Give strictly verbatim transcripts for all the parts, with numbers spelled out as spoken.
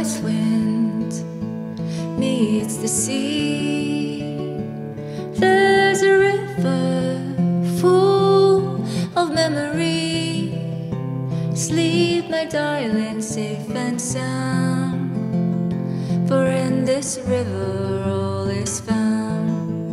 north wind meets the sea, there's a river full of memory. Sleep, my darling, safe and sound, for in this river all is found.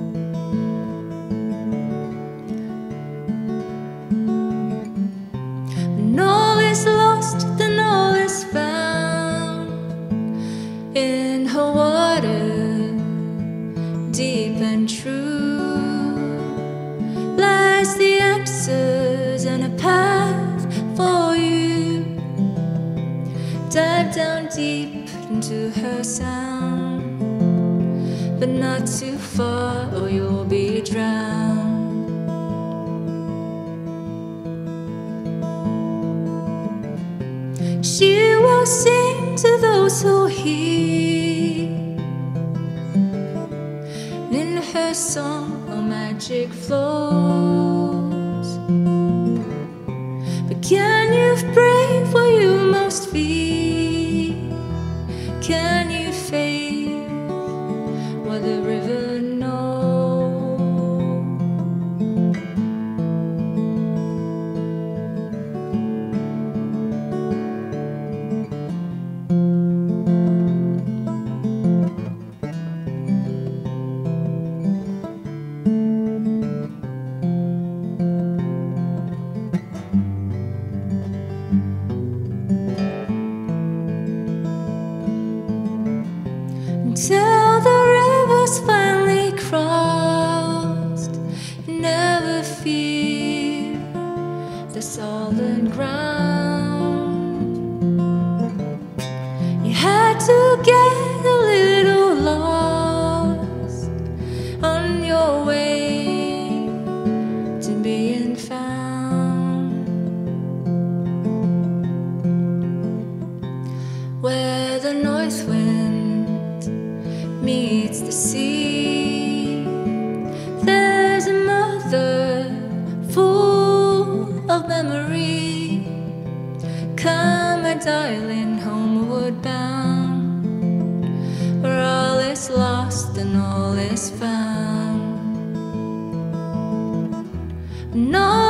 When all is lost, then all is found. In her water, deep and true, lies the answers and a path for you. Dive down deep into her sound, but not too far or you'll be drowned. She will sing to those who hear, and in her song a magic flows. But can you brave what you most fear? Can you face what the river knows? Until the river's finally crossed, never fear the solid ground. You had to get a little lost on your way to being found, where the north wind meets the sea, there's a mother full of memory. Come, my darling, homeward bound, where all is lost and all is found. No